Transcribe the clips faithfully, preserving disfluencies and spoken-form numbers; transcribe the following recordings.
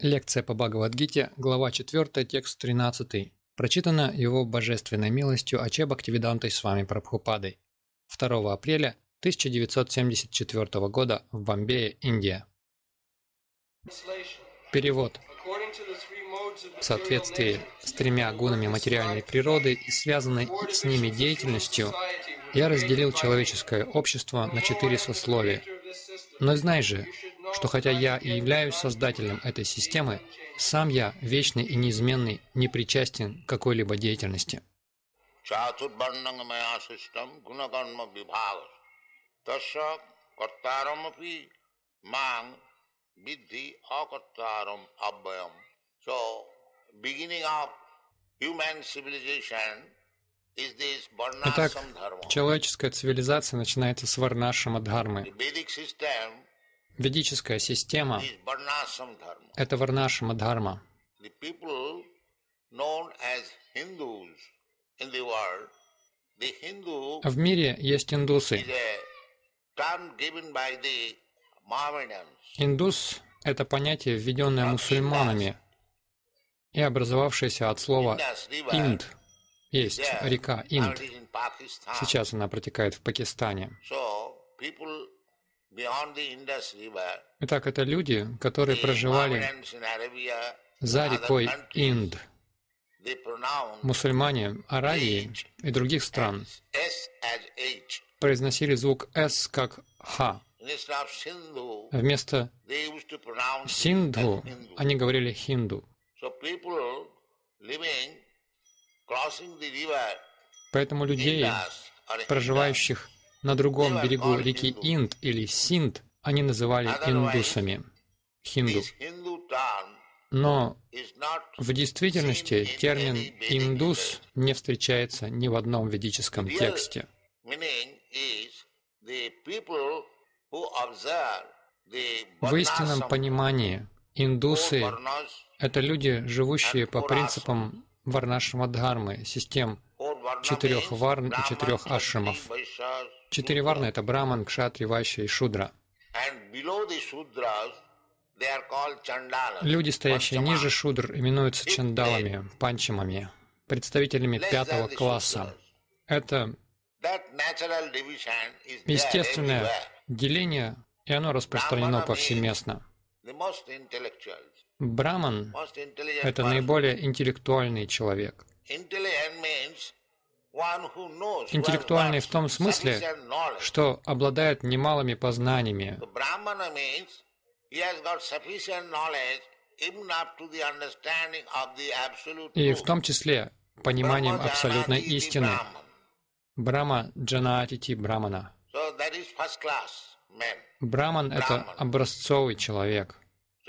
Лекция по Бхагавад-гите, глава четвёртая, текст тринадцатый. Прочитана Его Божественной милостью Аче Бхактивидантой Свами Прабхупадой второго апреля тысяча девятьсот семьдесят четвёртого года в Бомбее, Индия. Перевод. В соответствии с тремя гунами материальной природы и связанной с ними деятельностью, я разделил человеческое общество на четыре сословия. Но знай же, что хотя я и являюсь создателем этой системы, сам я, вечный и неизменный, не причастен к какой-либо деятельности. Итак, человеческая цивилизация начинается с варнашрама-дхармы. Ведическая система — это варнашрама-дхарма. В мире есть индусы. Индус — это понятие, введенное мусульманами и образовавшееся от слова «инд». Есть река Инд. Сейчас она протекает в Пакистане. Итак, это люди, которые проживали за рекой Инд. Мусульмане Аравии и других стран произносили звук «с» как «х». Вместо «синдху» они говорили «хинду». Поэтому людей, проживающих на другом берегу реки Инд или Синд, они называли индусами, хинду. Но в действительности термин «индус» не встречается ни в одном ведическом тексте. В истинном понимании индусы — это люди, живущие по принципам варнашрама-дхармы, систем четырех варн и четырех ашрамов. Четыре варны — это браман, кшатри, вайшья и шудра. Люди, стоящие ниже шудр, именуются чандалами, панчамами, представителями пятого класса. Это естественное деление, и оно распространено повсеместно. Браман — это наиболее интеллектуальный человек. Интеллектуальный в том смысле, что обладает немалыми познаниями. И в том числе пониманием абсолютной истины. Брахма джанатити брамана. Браман — это образцовый человек.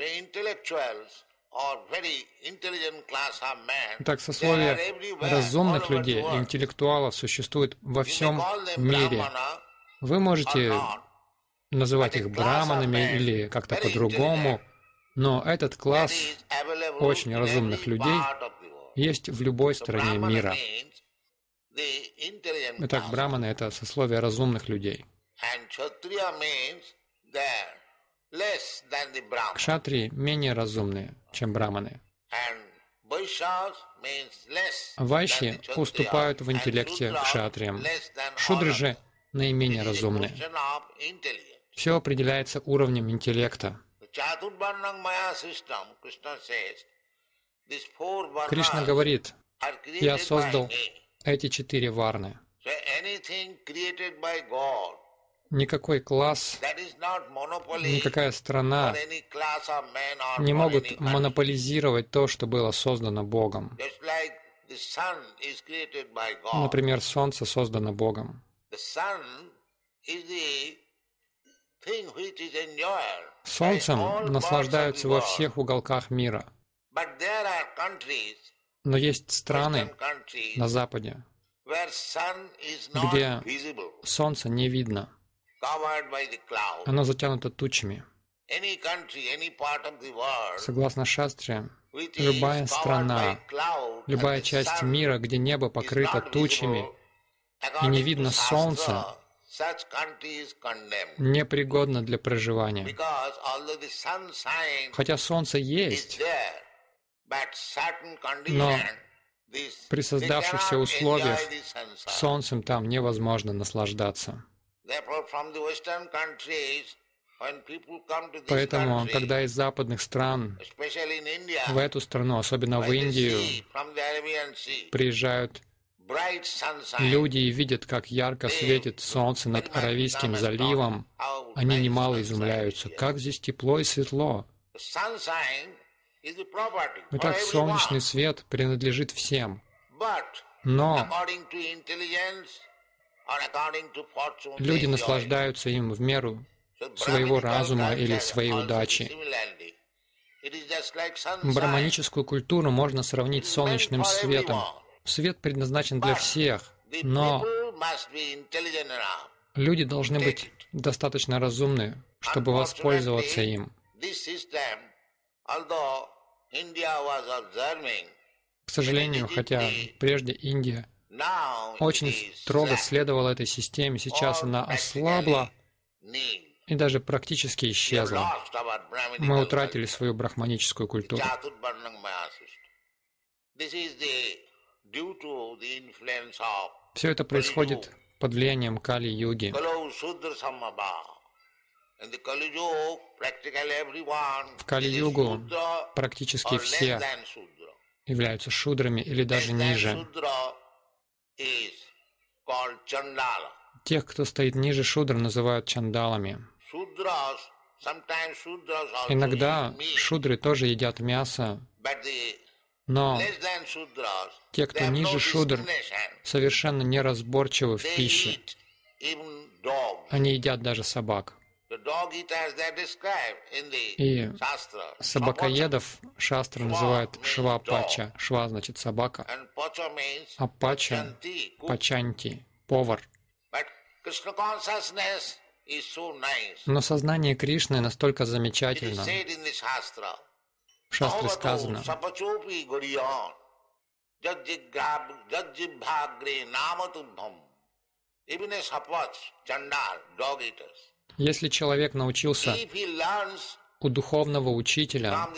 Так, сословие разумных людей, интеллектуалов существует во всем мире. Вы можете называть их браманами или как-то по-другому, но этот класс очень разумных людей есть в любой стране мира. Итак, браманы — это сословие разумных людей. Кшатрии менее разумные, чем браманы. Вайшьи уступают в интеллекте кшатриям. Шудры же наименее разумные. Все определяется уровнем интеллекта. Кришна говорит: «Я создал эти четыре варны». Никакой класс, никакая страна не могут монополизировать то, что было создано Богом. Например, Солнце создано Богом. Солнцем наслаждаются во всех уголках мира. Но есть страны на Западе, где Солнце не видно. Оно затянуто тучами. Согласно шастре, любая страна, любая часть мира, где небо покрыто тучами и не видно солнца, непригодна для проживания. Хотя солнце есть, но при создавшихся условиях солнцем там невозможно наслаждаться. Поэтому, когда из западных стран в эту страну, особенно в Индию, приезжают люди и видят, как ярко светит солнце над Аравийским заливом, они немало изумляются, как здесь тепло и светло. Итак, солнечный свет принадлежит всем. Но люди наслаждаются им в меру своего разума или своей удачи. Браманическую культуру можно сравнить с солнечным светом. Свет предназначен для всех, но люди должны быть достаточно разумны, чтобы воспользоваться им. К сожалению, хотя прежде Индия очень строго следовала этой системе, сейчас она ослабла и даже практически исчезла. Мы утратили свою брахманическую культуру. Все это происходит под влиянием Кали-юги. В Кали-югу практически все являются шудрами или даже ниже. Тех, кто стоит ниже шудр, называют чандалами. Иногда шудры тоже едят мясо, но те, кто ниже шудр, совершенно неразборчивы в пище. Они едят даже собак. И собакоедов шастры называют шва-пача. Шва значит собака, а пача — пачанти, повар. Но сознание Кришны настолько замечательно. В шастре сказано: если человек научился у духовного учителя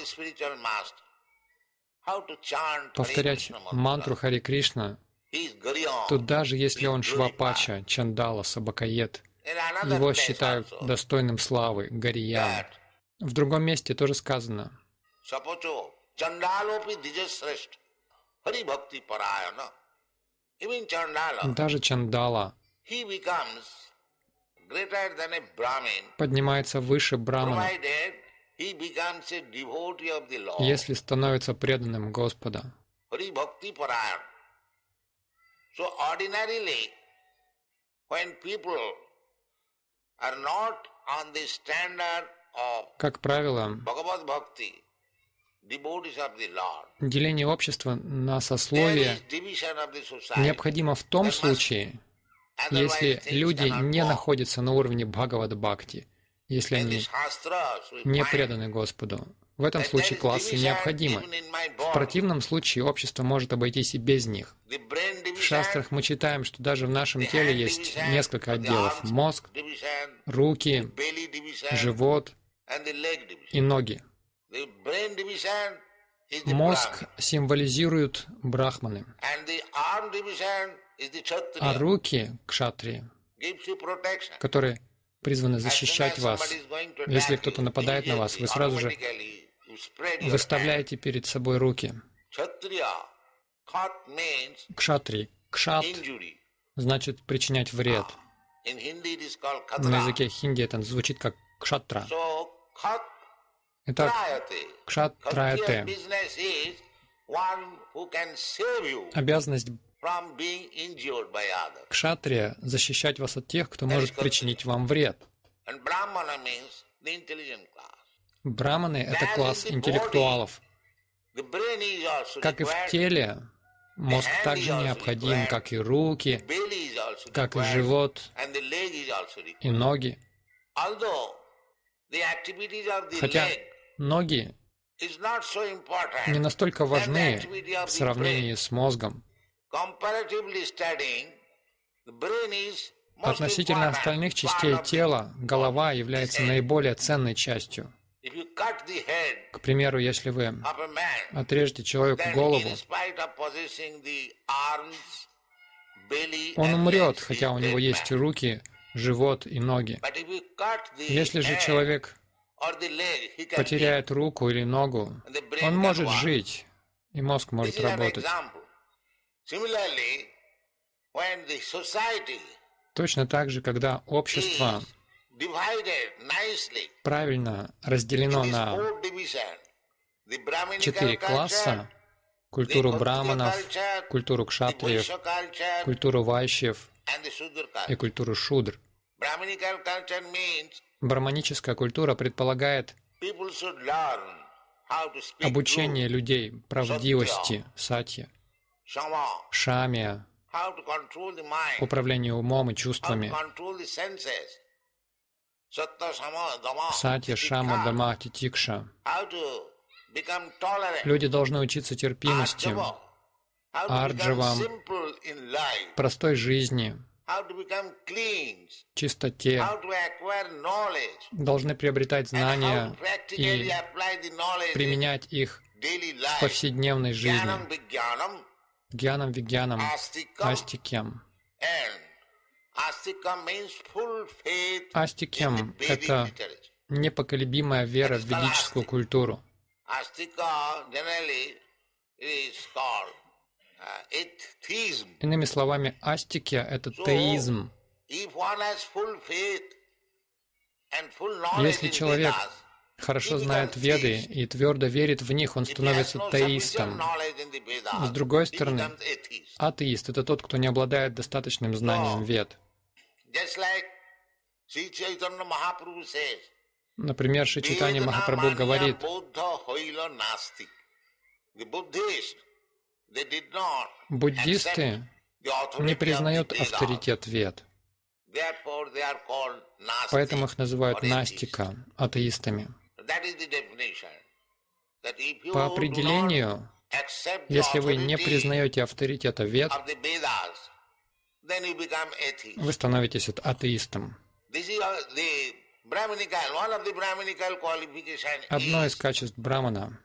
повторять мантру Хари Кришна, то даже если он швапача, чандала, собакоед, его считают достойным славы, гариян. В другом месте тоже сказано: даже чандала поднимается выше брамана, если становится преданным Господа. Как правило, деление общества на сословия необходимо в том случае, если люди не находятся на уровне Бхагавад-бхакти, если они не преданы Господу. В этом случае классы необходимы. В противном случае общество может обойтись и без них. В шастрах мы читаем, что даже в нашем теле есть несколько отделов: мозг, руки, живот и ноги. Мозг символизирует брахманы, а руки — кшатрии, которые призваны защищать вас. Если кто-то нападает на вас, вы сразу же выставляете перед собой руки. Кшатри. Кшат значит причинять вред. На языке хинди это звучит как кшатра. Итак, кшатраяте. Обязанность кшатрия — защищать вас от тех, кто может причинить вам вред. Браманы — это класс интеллектуалов. Как и в теле, мозг также необходим, как и руки, как и живот и ноги. Хотя ноги не настолько важны в сравнении с мозгом. Относительно остальных частей тела, голова является наиболее ценной частью. К примеру, если вы отрежете человеку голову, он умрет, хотя у него есть руки, живот и ноги. Если же человек потеряет руку или ногу, он может жить, и мозг может работать. Точно так же, когда общество правильно разделено на четыре класса: культуру браманов, культуру кшатриев, культуру вайшьев и культуру шудр. Браманическая культура предполагает обучение людей правдивости, сатья, шамия, управлению умом и чувствами, сатья, шама, дама, титикша. Люди должны учиться терпимости, арджавам, простой жизни, чистоте, должны приобретать знания и применять их в повседневной жизни. Гьянам, вигьянам, астикям. Астикям — это непоколебимая вера в ведическую культуру. Иными словами, астикя — это теизм. Если человек хорошо знает Веды и твердо верит в них, он становится теистом. С другой стороны, атеист — это тот, кто не обладает достаточным знанием Вед. Например, Шри Чайтанья Махапрабху говорит: буддисты не признают авторитет Вед, поэтому их называют настика, атеистами. По определению, если вы не признаете авторитета Вед, вы становитесь атеистом. Одно из качеств брамана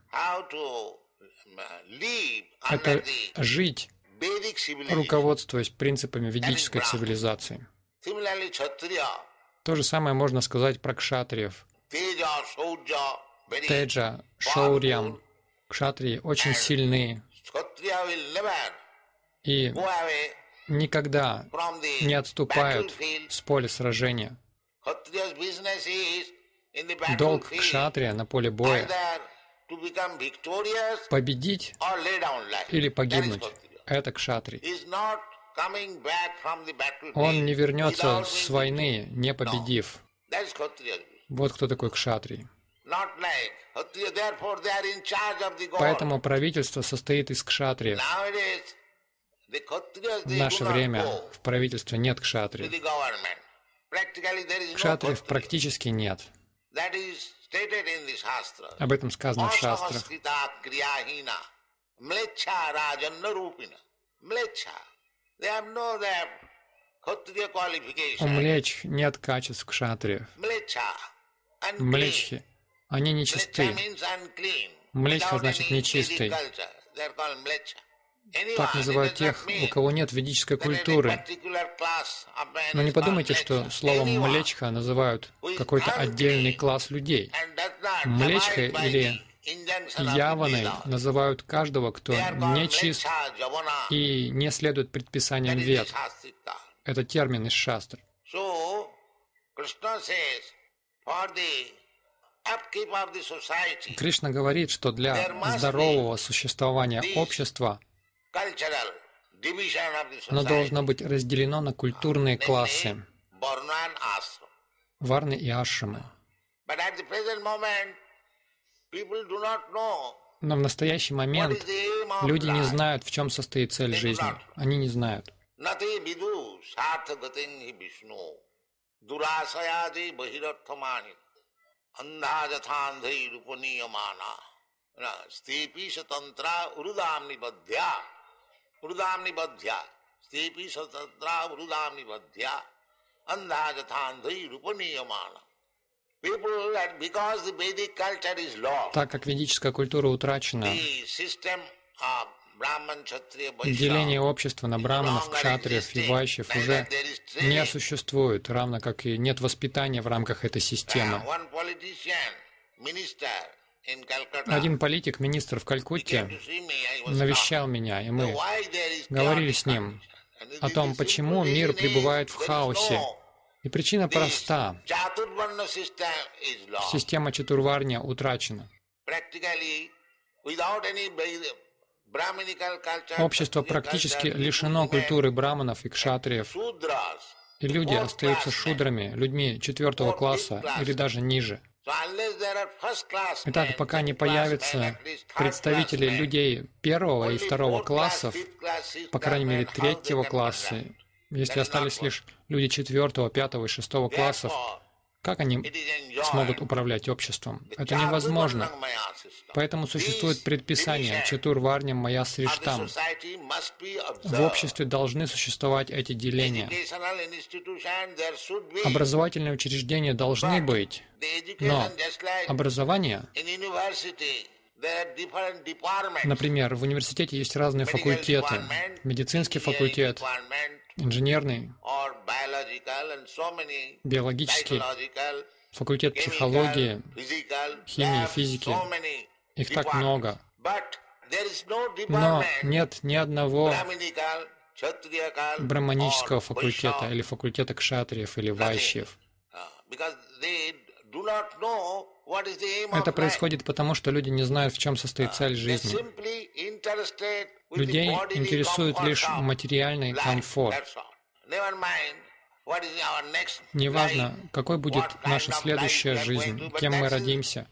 — это жить, руководствуясь принципами ведической цивилизации. То же самое можно сказать про кшатриев. Теджа, шаурьям. Кшатрии очень сильны и никогда не отступают с поля сражения. Долг кшатрия на поле боя — победить или погибнуть. Это кшатрий. Он не вернется с войны, не победив. Вот кто такой кшатрий. Поэтому правительство состоит из кшатриев. В наше время в правительстве нет кшатриев. Кшатриев практически нет. Об этом сказано в шастрах. У млеч нет качеств кшатриев. Млечхи, они нечисты. Млечха значит нечистый. Так называют тех, у кого нет ведической культуры. Но не подумайте, что словом «млечха» называют какой-то отдельный класс людей. Млечхой или яваной называют каждого, кто нечист и не следует предписаниям Вед. Это термин из шастр. Кришна говорит, что для здорового существования общества оно должно быть разделено на культурные классы, варны и ашрамы. Но в настоящий момент люди не знают, в чем состоит цель жизни. Они не знают. Так как ведическая культура утрачена, деление общества на браманов, кшатриев и вайшьев уже не существует, равно как и нет воспитания в рамках этой системы. Один политик, министр в Калькутте, навещал меня, и мы говорили с ним о том, почему мир пребывает в хаосе. И причина проста. Система чатурварня утрачена. Общество практически лишено культуры браманов и кшатриев, и люди остаются шудрами, людьми четвертого класса или даже ниже. Итак, пока не появятся представители людей первого и второго классов, по крайней мере третьего класса, если остались лишь люди четвертого, пятого и шестого классов, как они смогут управлять обществом? Это невозможно. Поэтому существует предписание Чатурварням Мая Сриштам. В обществе должны существовать эти деления. Образовательные учреждения должны быть, но образование, например, в университете есть разные факультеты. Медицинский факультет, инженерный, биологический, факультет психологии, химии, физики. Их так много. Но нет ни одного браманического факультета или факультета кшатриев или вайшьев. Это происходит потому, что люди не знают, в чем состоит цель жизни. Людей интересует лишь материальный комфорт. Неважно, какой будет наша следующая жизнь, кем мы родимся.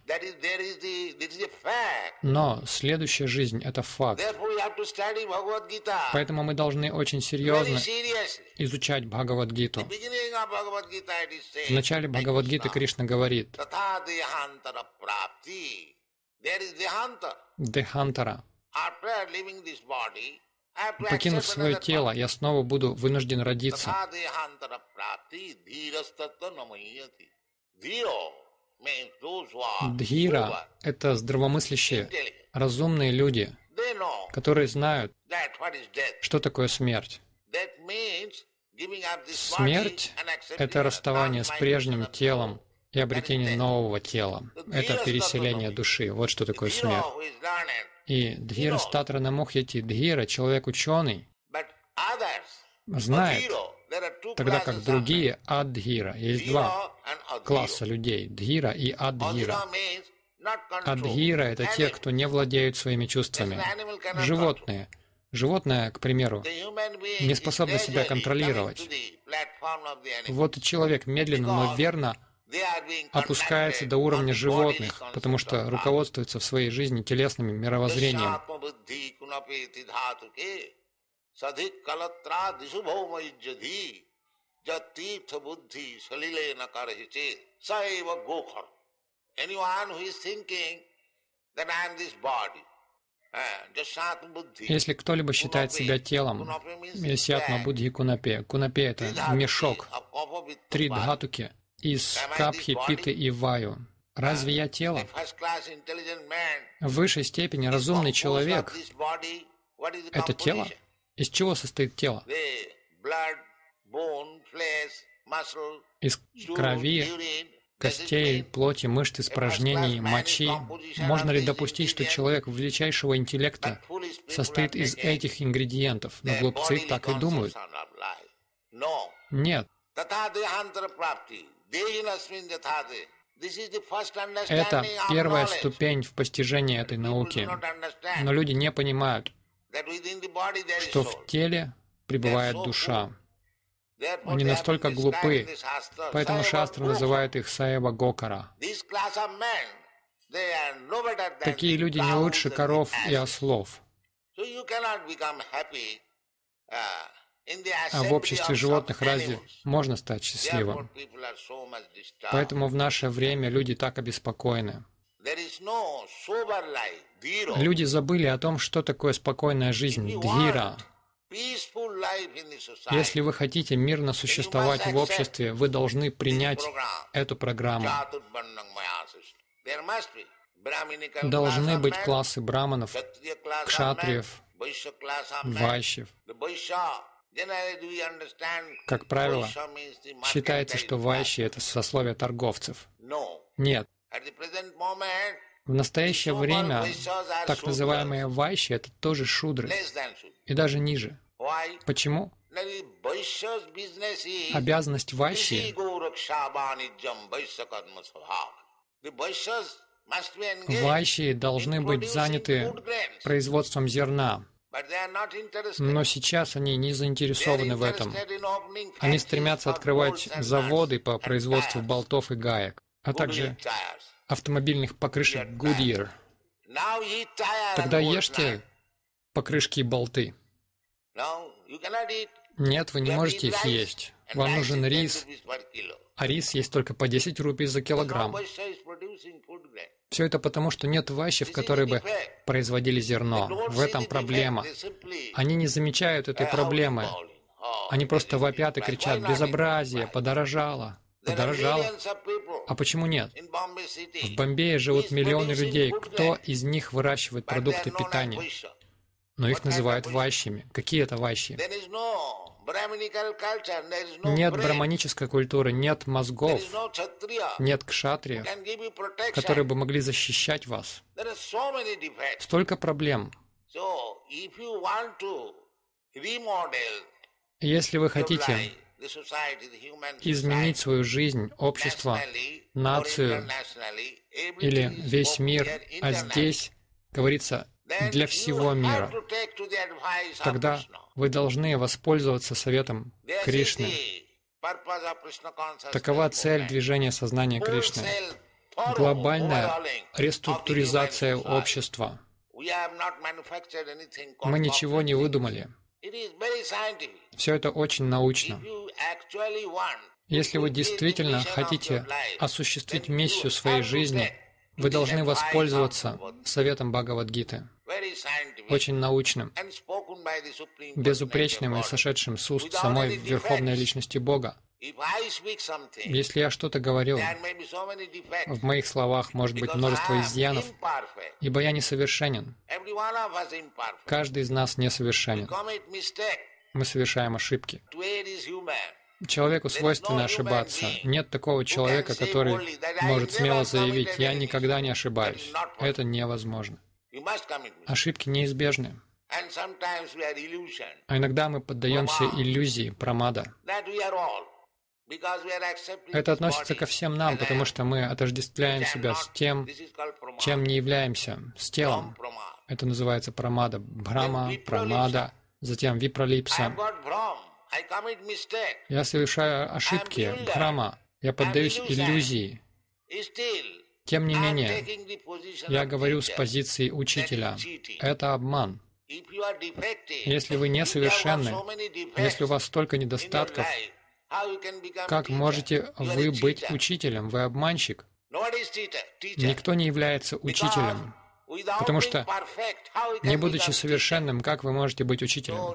Но следующая жизнь — это факт. Поэтому мы должны очень серьезно изучать Бхагавад-гиту. В начале Бхагавад-гиты Кришна говорит: «Дехантара». Покинув свое тело, я снова буду вынужден родиться. Дхира — это здравомыслящие, разумные люди, которые знают, что такое смерть. Смерть — это расставание с прежним телом и обретение нового тела. Это переселение души. Вот что такое смерть. И Дхира Статра Намухьяти, Дхира, человек-ученый, знает, тогда как другие Аддхира. Есть два класса людей — Дхира и Аддхира. Аддхира — это те, кто не владеют своими чувствами. Животные. Животное, к примеру, не способно себя контролировать. Вот человек медленно, но верно опускается до уровня животных, потому что руководствуется в своей жизни телесным мировоззрением. Если кто-либо считает себя телом, Ясьятма Будхи Кунапе. Кунапе — это мешок, три дхатуки из капхи, питы и ваю. Разве я тело? В высшей степени разумный человек — это тело? Из чего состоит тело? Из крови, костей, плоти, мышц, испражнений, мочи. Можно ли допустить, что человек величайшего интеллекта состоит из этих ингредиентов? Но глупцы так и думают. Нет. Это первая ступень в постижении этой науки. Но люди не понимают, что в теле пребывает душа. Они настолько глупы, поэтому Шастра называет их Саева Гокара. Такие люди не лучше коров и ослов. А в обществе животных разве можно стать счастливым? Поэтому в наше время люди так обеспокоены. Люди забыли о том, что такое спокойная жизнь, дхира. Если вы хотите мирно существовать в обществе, вы должны принять эту программу. Должны быть классы браманов, кшатриев, вайшьев. Как правило, считается, что вайшьи — это сословие торговцев. Нет. В настоящее время так называемые вайшьи — это тоже шудры, и даже ниже. Почему? Обязанность вайшьи Вайшьи должны быть заняты производством зерна, но сейчас они не заинтересованы в этом. Они стремятся открывать заводы по производству болтов и гаек, а также автомобильных покрышек Goodyear. Тогда ешьте покрышки и болты. Нет, вы не можете их есть. Вам нужен рис, а рис есть только по десять рупий за килограмм. Все это потому, что нет вайшьев, которые бы производили зерно. В этом проблема. Они не замечают этой проблемы. Они просто вопят и кричат: «Безобразие! Подорожало! Подорожало!» А почему нет? В Бомбее живут миллионы людей. Кто из них выращивает продукты питания? Но их называют вайшьями. Какие это вайшьи? Нет браманической культуры, нет мозгов, нет кшатриев, которые бы могли защищать вас. Столько проблем. Если вы хотите изменить свою жизнь, общество, нацию или весь мир, а здесь говорится для всего мира, тогда вы должны воспользоваться советом Кришны. Такова цель движения сознания Кришны. Глобальная реструктуризация общества. Мы ничего не выдумали. Все это очень научно. Если вы действительно хотите осуществить миссию своей жизни, вы должны воспользоваться советом Бхагавад-гиты, очень научным, безупречным и сошедшим с уст самой Верховной Личности Бога. Если я что-то говорю, в моих словах может быть множество изъянов, ибо я несовершенен. Каждый из нас несовершенен. Мы совершаем ошибки. Человеку свойственно ошибаться. Нет такого человека, который может смело заявить: «Я никогда не ошибаюсь». Это невозможно. Ошибки неизбежны. А иногда мы поддаемся иллюзии, прамада. Это относится ко всем нам, потому что мы отождествляем себя с тем, чем не являемся, с телом. Это называется прамада. Бхрама, прамада, затем випралипса. Я совершаю ошибки, бхрама, я поддаюсь иллюзии. Тем не менее, я говорю с позиции учителя. Это обман. Если вы несовершенны, если у вас столько недостатков, как можете вы быть учителем? Вы обманщик. Никто не является учителем. Потому что, не будучи совершенным, как вы можете быть учителем?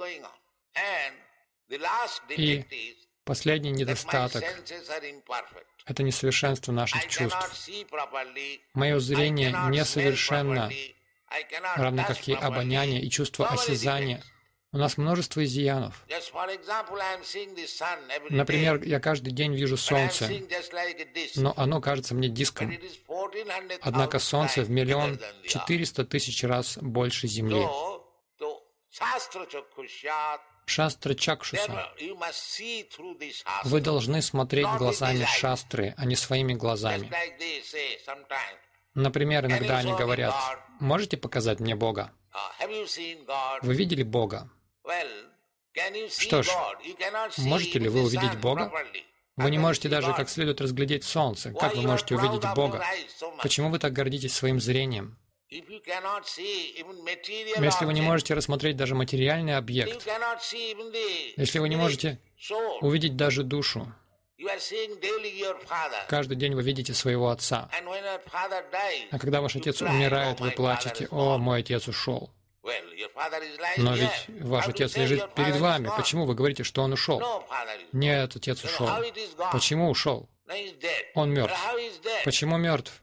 И последний недостаток — это несовершенство наших чувств. Мое зрение несовершенно, равно как и обоняние и чувство осязания. У нас множество изъянов. Например, я каждый день вижу солнце, но оно кажется мне диском. Однако солнце в миллион четыреста тысяч раз больше Земли. Шастра Чакшуса. Вы должны смотреть глазами шастры, а не своими глазами. Например, иногда они говорят: «Можете показать мне Бога?» Вы видели Бога? Что ж, можете ли вы увидеть Бога? Вы не можете даже как следует разглядеть солнце. Как вы можете увидеть Бога? Почему вы так гордитесь своим зрением? Если вы не можете рассмотреть даже материальный объект, если вы не можете увидеть даже душу, каждый день вы видите своего отца. А когда ваш отец умирает, вы плачете: «О, мой отец ушел». Но ведь ваш отец лежит перед вами. Почему вы говорите, что он ушел? Нет, отец ушел. Почему ушел? Он мертв. Почему мертв?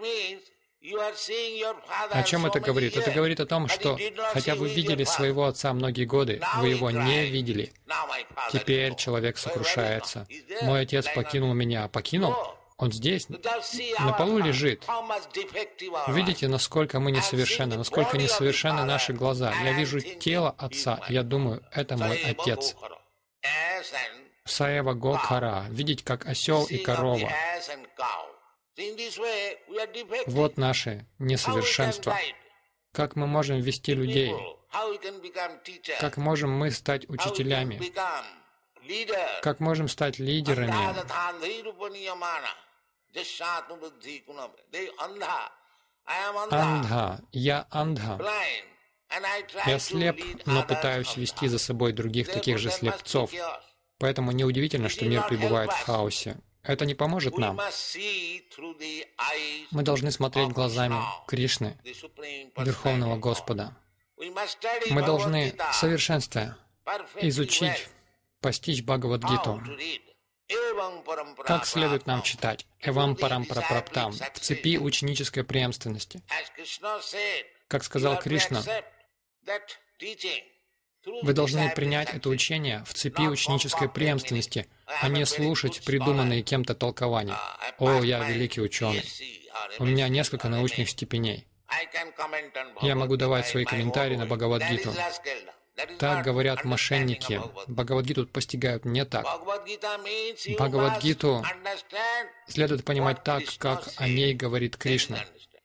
О чем это говорит? Это говорит о том, что, хотя вы видели своего отца многие годы, вы его не видели. Теперь человек сокрушается. Мой отец покинул меня. Покинул? Он здесь, на полу лежит. Видите, насколько мы несовершенны, насколько несовершенны наши глаза. Я вижу тело отца, и я думаю, это мой отец. Саева Гокара. Видеть, как осел и корова. Вот наши несовершенства. Как мы можем вести людей? Как можем мы стать учителями? Как можем стать лидерами? Андха. Я андха. Я слеп, но пытаюсь вести за собой других таких же слепцов. Поэтому неудивительно, что мир пребывает в хаосе. Это не поможет нам. Мы должны смотреть глазами Кришны, Верховного Господа. Мы должны в совершенстве изучить, постичь Бхагавад-гиту. Как следует нам читать? Эвам парампара праптам, в цепи ученической преемственности. Как сказал Кришна, вы должны принять это учение в цепи ученической преемственности, а не слушать придуманные кем-то толкования. «О, я великий ученый. У меня несколько научных степеней. Я могу давать свои комментарии на Бхагавад-гиту». Так говорят мошенники. Бхагавад-гиту постигают не так. Бхагавад-гиту следует понимать так, как о ней говорит Кришна.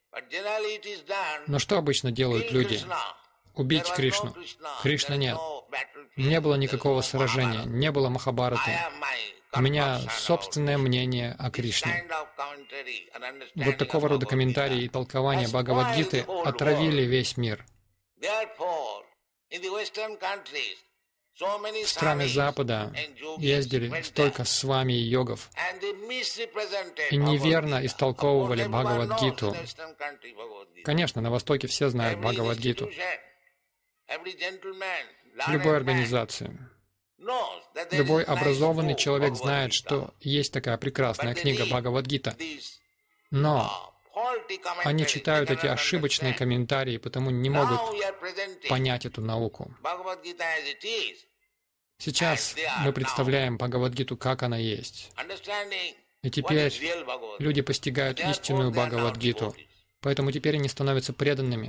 Но что обычно делают люди? Убить Кришну. Кришны нет. Не было никакого сражения, не было Махабхараты. У меня собственное мнение о Кришне. Вот такого рода комментарии и толкования Бхагавад-гиты отравили весь мир. В страны Запада ездили столько свами и йогов и неверно истолковывали Бхагавад-гиту. Конечно, на Востоке все знают Бхагавад-гиту. В любой организации. Любой образованный человек знает, что есть такая прекрасная книга Бхагавад-гита. Но они читают эти ошибочные комментарии, потому не могут понять эту науку. Сейчас мы представляем Бхагавад-гиту, как она есть. И теперь люди постигают истинную Бхагавад-гиту. Поэтому теперь они становятся преданными.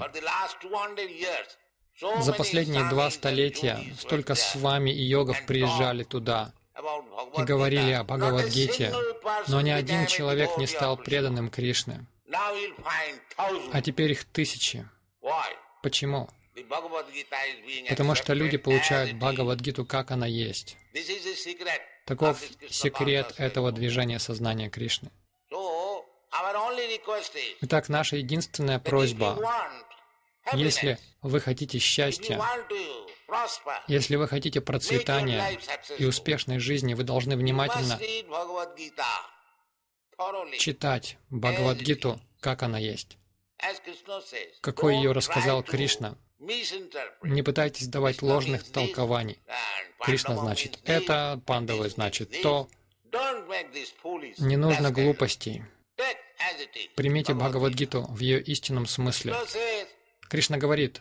За последние два столетия столько свами и йогов приезжали туда и говорили о Бхагавад-гите, но ни один человек не стал преданным Кришне. А теперь их тысячи. Почему? Потому что люди получают Бхагавад-гиту, как она есть. Таков секрет этого движения сознания Кришны. Итак, наша единственная просьба: если вы хотите счастья, если вы хотите процветания и успешной жизни, вы должны внимательно читать Бхагавад-гиту, как она есть. Какой ее рассказал Кришна. Не пытайтесь давать ложных толкований. Кришна значит это, пандавы значит то. Не нужно глупостей. Примите Бхагавад-гиту в ее истинном смысле. Кришна говорит: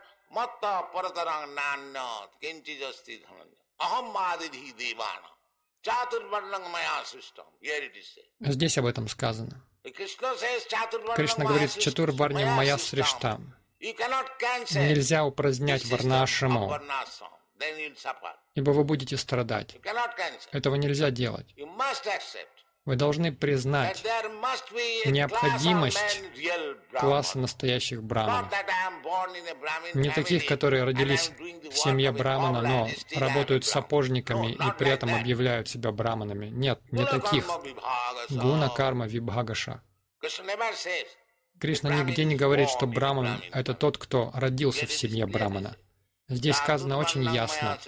здесь об этом сказано. Кришна говорит: «Чатурварням мая сришта». Нельзя упразднять варнашраму, ибо вы будете страдать. Этого нельзя делать. Вы должны признать необходимость класса настоящих браманов. Не таких, которые родились в семье брамана, но работают сапожниками и при этом объявляют себя браманами. Нет, не таких. Гуна карма вибхагаша. Кришна нигде не говорит, что браман — это тот, кто родился в семье брамана. Здесь сказано очень ясно.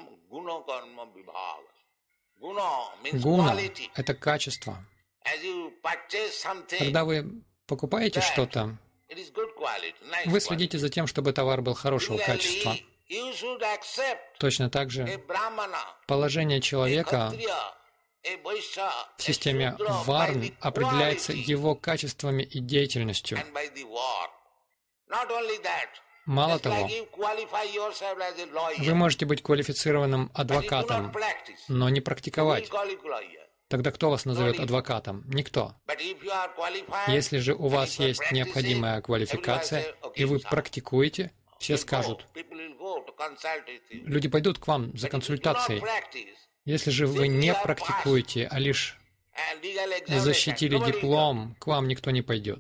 Гуна — это качество. Когда вы покупаете что-то, Вы следите за тем, чтобы товар был хорошего качества. Точно так же положение человека в системе варн определяется его качествами и деятельностью. Мало того, вы можете быть квалифицированным адвокатом, но не практиковать. Тогда кто вас назовет адвокатом? Никто. Если же у вас есть необходимая квалификация, и вы практикуете, все скажут. Люди пойдут к вам за консультацией. Если же вы не практикуете, а лишь защитили диплом, к вам никто не пойдет.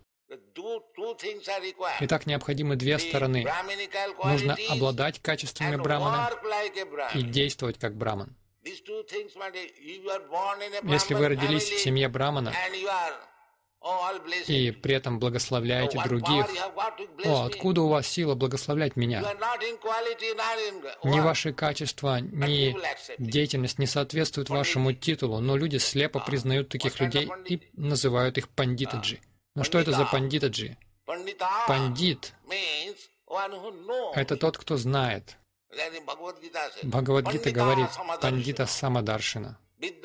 Итак, необходимы две стороны. Нужно обладать качествами брамана и действовать как браман. Если вы родились в семье брамана и при этом благословляете других, «О, откуда у вас сила благословлять меня?» Ни ваши качества, ни деятельность не соответствуют вашему титулу, но люди слепо признают таких людей и называют их пандитаджи. Но что это за пандитаджи? Пандит — это тот, кто знает. Бхагавад-гита говорит «пандита самадаршина».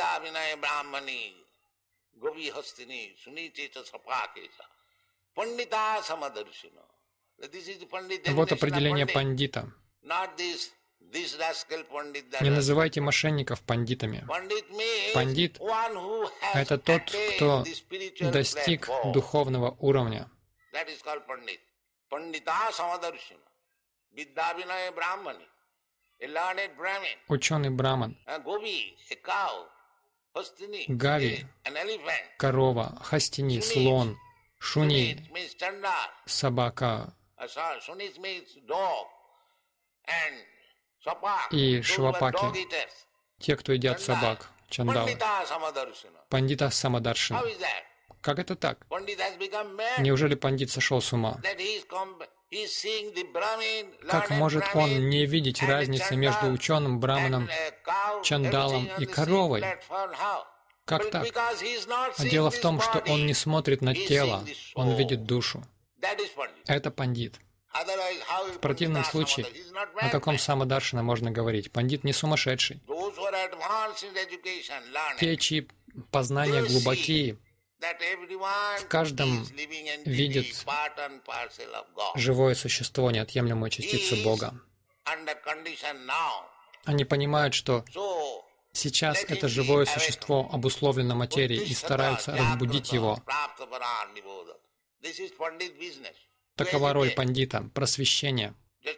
Вот определение пандита. Не называйте мошенников пандитами. Пандит — это тот, кто достиг духовного уровня. Ученый браман, гави, корова, хастини, слон, шуни, собака и швапаки, те, кто едят собак, чандалы. Пандита самадаршина. Как это так? Неужели пандит сошел с ума? Как может он не видеть разницы между ученым браманом, чандалом и коровой? Как так? А дело в том, что он не смотрит на тело, он видит душу. Это пандит. В противном случае, о каком самадаршина можно говорить? Пандит не сумасшедший. Те, чьи познания глубокие, в каждом видят живое существо, неотъемлемую частицу Бога. Они понимают, что сейчас это живое существо обусловлено материей и стараются разбудить его. Такова роль пандита — просвещение.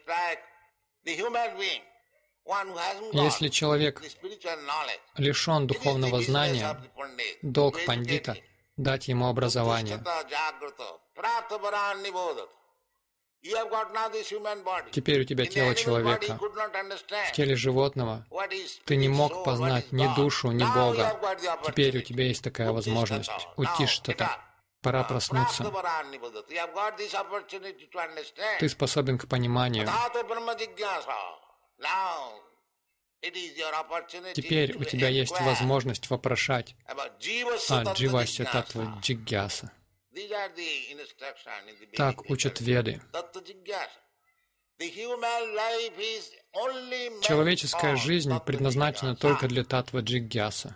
Если человек лишен духовного знания, долг пандита — дать ему образование. Теперь у тебя тело человека. В теле животного ты не мог познать ни душу, ни Бога. Теперь у тебя есть такая возможность. Утиштата. Пора проснуться. Ты способен к пониманию. Теперь у тебя есть возможность вопрошать о дживасья таттва джигьяса. Так учат Веды. Человеческая жизнь предназначена только для таттва джигьяса.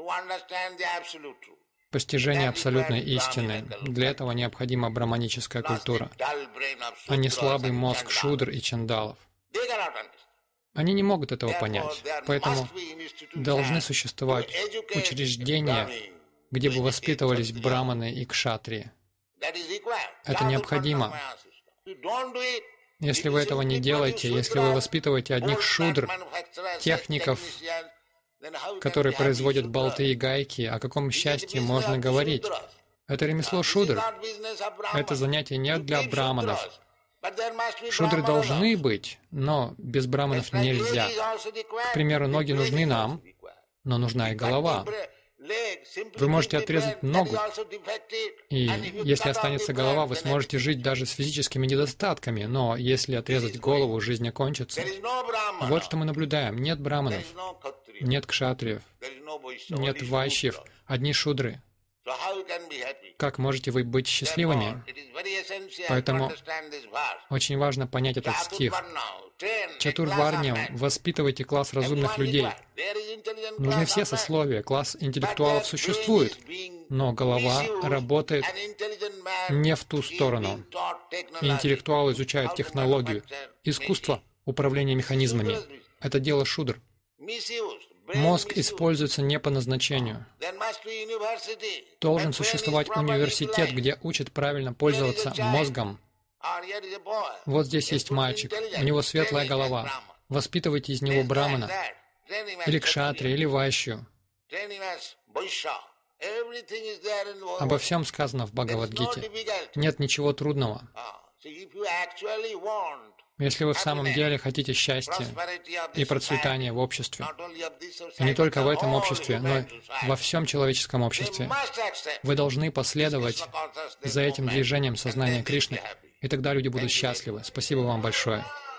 Постижение абсолютной истины. Для этого необходима браманическая культура, а не слабый мозг шудр и чандалов. Они не могут этого понять, поэтому должны существовать учреждения, где бы воспитывались браманы и кшатрии. Это необходимо. Если вы этого не делаете, если вы воспитываете одних шудр, техников, которые производят болты и гайки, о каком счастье можно говорить? Это ремесло шудр. Это занятие не для браманов. Шудры должны быть, но без браманов нельзя. К примеру, ноги нужны нам, но нужна и голова. Вы можете отрезать ногу, и если останется голова, вы сможете жить даже с физическими недостатками, но если отрезать голову, жизнь окончится. Вот что мы наблюдаем. Нет браманов, нет кшатриев, нет вайшьев, одни шудры. как можете вы быть счастливыми? Поэтому очень важно понять этот стих. Чатурварням — воспитывайте класс разумных людей. Нужны все сословия, класс интеллектуалов существует, но голова работает не в ту сторону. Интеллектуалы изучают технологию, искусство управления механизмами. Это дело шудр. Мозг используется не по назначению. Должен существовать университет, где учат правильно пользоваться мозгом. Вот здесь есть мальчик, у него светлая голова. Воспитывайте из него брамана, или кшатри, или вайшью. Обо всем сказано в Бхагавад-гите. Нет ничего трудного. Если вы в самом деле хотите счастья и процветания в обществе, и не только в этом обществе, но и во всем человеческом обществе, вы должны последовать за этим движением сознания Кришны, и тогда люди будут счастливы. Спасибо вам большое.